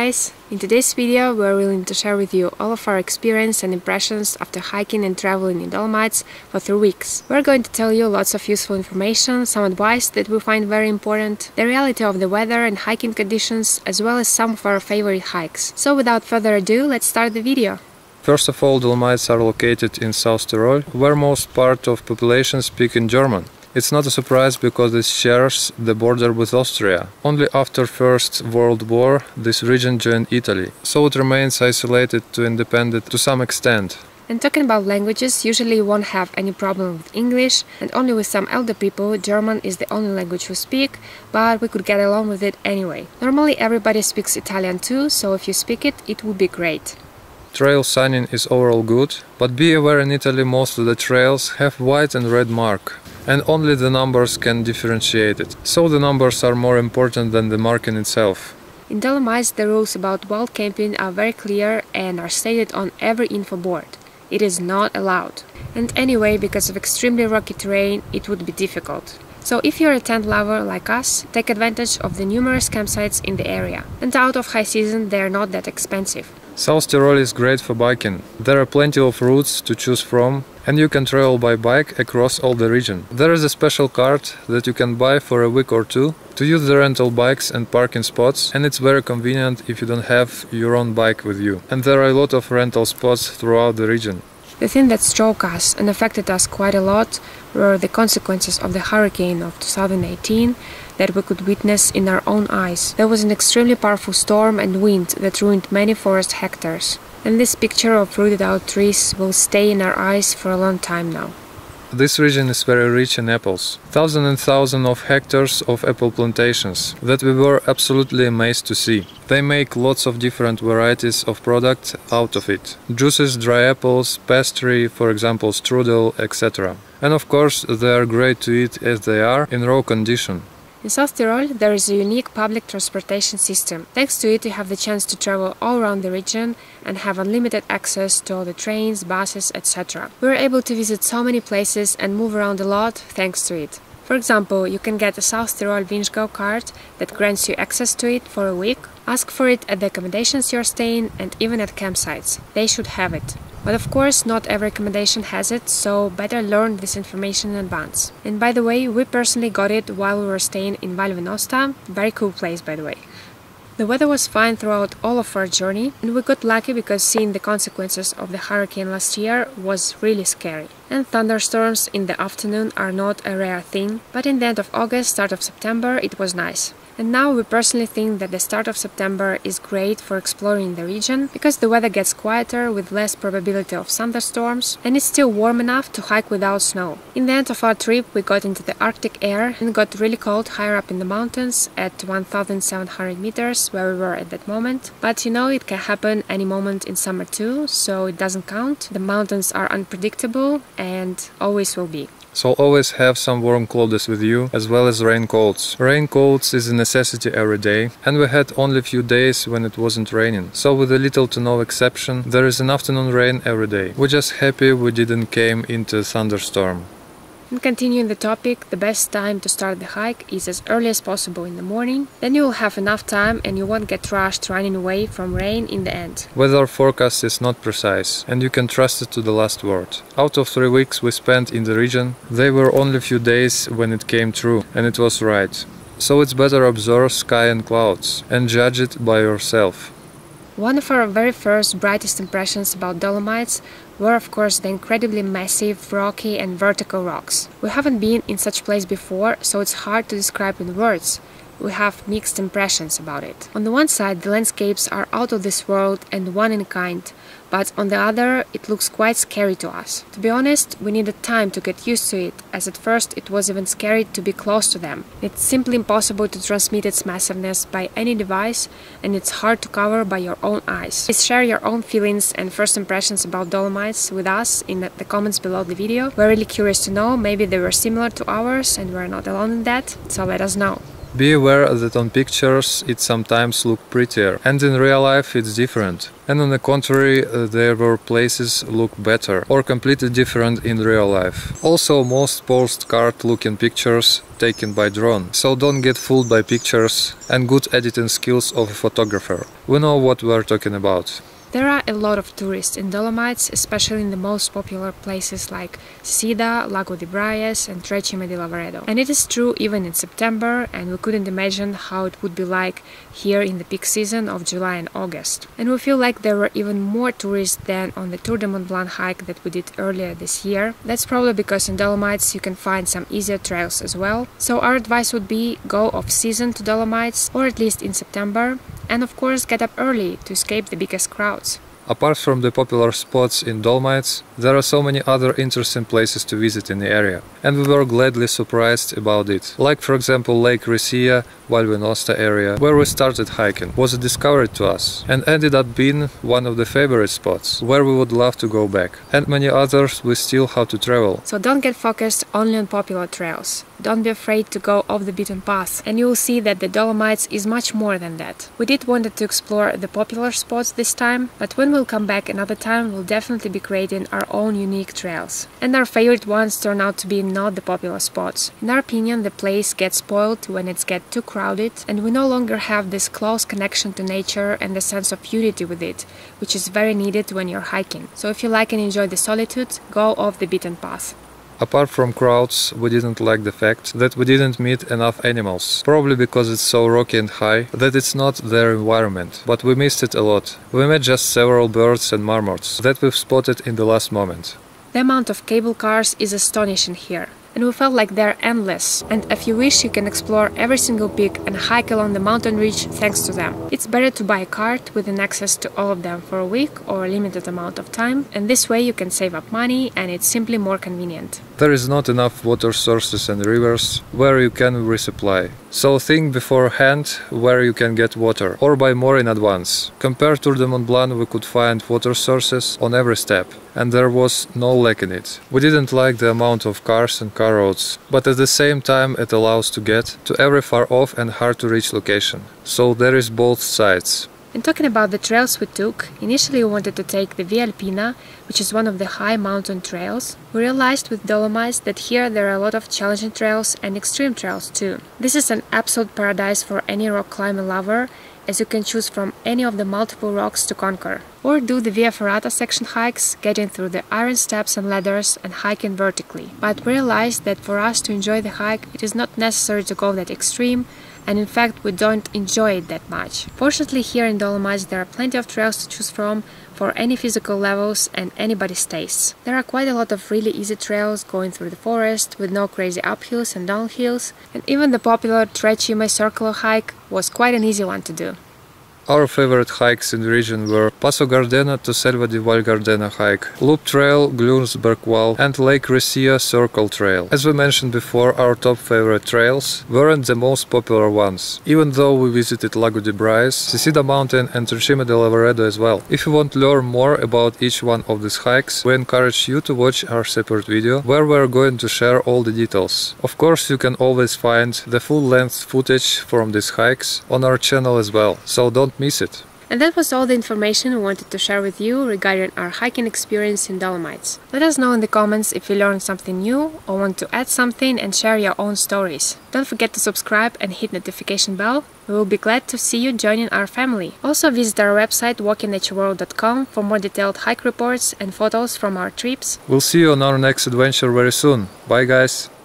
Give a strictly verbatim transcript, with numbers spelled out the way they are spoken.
guys! In today's video we're willing to share with you all of our experience and impressions after hiking and traveling in Dolomites for three weeks. We're going to tell you lots of useful information, some advice that we find very important, the reality of the weather and hiking conditions, as well as some of our favorite hikes. So without further ado, let's start the video. First of all, Dolomites are located in South Tyrol, where most part of population speak in German. It's not a surprise because it shares the border with Austria. Only after First World War this region joined Italy, so it remains isolated to independent to some extent. And talking about languages, usually you won't have any problem with English, and only with some elder people German is the only language we speak, but we could get along with it anyway. Normally everybody speaks Italian too, so if you speak it, it would be great. Trail signing is overall good, but be aware in Italy most of the trails have white and red mark, and only the numbers can differentiate it, so the numbers are more important than the marking itself. In Dolomites the rules about wild camping are very clear and are stated on every info board. It is not allowed. And anyway, because of extremely rocky terrain, it would be difficult. So if you're a tent lover like us, take advantage of the numerous campsites in the area. And out of high season, they're not that expensive. South Tyrol is great for biking. There are plenty of routes to choose from, and you can travel by bike across all the region. There is a special card that you can buy for a week or two to use the rental bikes and parking spots, and it's very convenient if you don't have your own bike with you. And there are a lot of rental spots throughout the region. The thing that struck us and affected us quite a lot were the consequences of the hurricane of two thousand eighteen that we could witness in our own eyes. There was an extremely powerful storm and wind that ruined many forest hectares. And this picture of rooted out trees will stay in our eyes for a long time now. This region is very rich in apples. Thousands and thousands of hectares of apple plantations that we were absolutely amazed to see. They make lots of different varieties of products out of it. Juices, dry apples, pastry, for example strudel, et cetera. And of course they are great to eat as they are in raw condition. In South Tyrol there is a unique public transportation system. Thanks to it you have the chance to travel all around the region and have unlimited access to all the trains, buses, et cetera. We were able to visit so many places and move around a lot thanks to it. For example, you can get a South Tyrol Vinschgau card that grants you access to it for a week. Ask for it at the accommodations you're staying and even at campsites. They should have it. But of course, not every accommodation has it, so better learn this information in advance. And by the way, we personally got it while we were staying in Val Venosta. Very cool place, by the way. The weather was fine throughout all of our journey, and we got lucky because seeing the consequences of the hurricane last year was really scary. And thunderstorms in the afternoon are not a rare thing, but in the end of August, start of September, it was nice. And now we personally think that the start of September is great for exploring the region because the weather gets quieter with less probability of thunderstorms and it's still warm enough to hike without snow. In the end of our trip we got into the Arctic air and got really cold higher up in the mountains at one thousand seven hundred meters where we were at that moment. But you know, it can happen any moment in summer too, so it doesn't count. The mountains are unpredictable and always will be. So always have some warm clothes with you, as well as raincoats. Raincoats is a necessity every day, and we had only few days when it wasn't raining. So with a little to no exception, there is an afternoon rain every day. We're just happy we didn't came into a thunderstorm. And continuing the topic, the best time to start the hike is as early as possible in the morning. Then you will have enough time and you won't get rushed running away from rain in the end. Weather forecast is not precise and you can trust it to the last word. Out of three weeks we spent in the region, there were only few days when it came true, and it was right. So it's better observe sky and clouds and judge it by yourself. One of our very first brightest impressions about Dolomites were of course the incredibly massive, rocky and vertical rocks. We haven't been in such a place before, so it's hard to describe in words. We have mixed impressions about it. On the one side, the landscapes are out of this world and one in a kind, but on the other, it looks quite scary to us. To be honest, we needed time to get used to it, as at first it was even scary to be close to them. It's simply impossible to transmit its massiveness by any device, and it's hard to cover by your own eyes. Please share your own feelings and first impressions about Dolomites with us in the comments below the video. We're really curious to know, maybe they were similar to ours and we're not alone in that, so let us know. Be aware that on pictures it sometimes looks prettier, and in real life it's different. And on the contrary, uh, there were places look better or completely different in real life. Also, most postcard-looking pictures taken by drone, so don't get fooled by pictures and good editing skills of a photographer. We know what we're talking about. There are a lot of tourists in Dolomites, especially in the most popular places like Sida, Lago di Braies and Trecime di Lavaredo. And it is true even in September, and we couldn't imagine how it would be like here in the peak season of July and August. And we feel like there were even more tourists than on the Tour de Mont Blanc hike that we did earlier this year. That's probably because in Dolomites you can find some easier trails as well. So our advice would be go off-season to Dolomites, or at least in September, and of course get up early to escape the biggest crowds. Apart from the popular spots in Dolomites, there are so many other interesting places to visit in the area, and we were gladly surprised about it. Like for example Lake Risia, Valvenosta area, where we started hiking, was a discovery to us and ended up being one of the favorite spots, where we would love to go back. And many others we still have to travel. So don't get focused only on popular trails. Don't be afraid to go off the beaten path, and you will see that the Dolomites is much more than that. We did want to explore the popular spots this time, but when we'll come back another time, we'll definitely be creating our own unique trails. And our favorite ones turn out to be not the popular spots. In our opinion, the place gets spoiled when it's get too crowded, and we no longer have this close connection to nature and the sense of unity with it, which is very needed when you're hiking. So if you like and enjoy the solitude, go off the beaten path. Apart from crowds, we didn't like the fact that we didn't meet enough animals, probably because it's so rocky and high that it's not their environment, but we missed it a lot. We met just several birds and marmots that we've spotted in the last moment. The amount of cable cars is astonishing here, and we felt like they're endless, and if you wish you can explore every single peak and hike along the mountain ridge thanks to them. It's better to buy a cart with an access to all of them for a week or a limited amount of time, and this way you can save up money and it's simply more convenient. There is not enough water sources and rivers where you can resupply, so think beforehand where you can get water, or buy more in advance. Compared to the Mont Blanc, we could find water sources on every step, and there was no lack in it. We didn't like the amount of cars and car roads, but at the same time it allows to get to every far off and hard to reach location. So there is both sides. And talking about the trails we took, initially we wanted to take the Via Alpina, which is one of the high mountain trails. We realized with Dolomites that here there are a lot of challenging trails and extreme trails too. This is an absolute paradise for any rock climbing lover, as you can choose from any of the multiple rocks to conquer. Or do the Via Ferrata section hikes, getting through the iron steps and ladders and hiking vertically. But we realized that for us to enjoy the hike, it is not necessary to go that extreme, and in fact we don't enjoy it that much. Fortunately, here in Dolomites there are plenty of trails to choose from for any physical levels and anybody's tastes. There are quite a lot of really easy trails going through the forest with no crazy uphills and downhills, and even the popular Trecime circular hike was quite an easy one to do. Our favorite hikes in the region were Passo Gardena to Selva di Val Gardena hike, Loop Trail, Glunsberg Wall and Lake Risia Circle Trail. As we mentioned before, our top favorite trails weren't the most popular ones, even though we visited Lago di Braies, Sisida Mountain and Trecime di Lavaredo as well. If you want to learn more about each one of these hikes, we encourage you to watch our separate video where we're going to share all the details. Of course, you can always find the full-length footage from these hikes on our channel as well, so don't miss it. And that was all the information we wanted to share with you regarding our hiking experience in Dolomites. Let us know in the comments if you learned something new or want to add something and share your own stories. Don't forget to subscribe and hit notification bell. We will be glad to see you joining our family. Also visit our website walking nature world dot com for more detailed hike reports and photos from our trips. We'll see you on our next adventure very soon. Bye guys!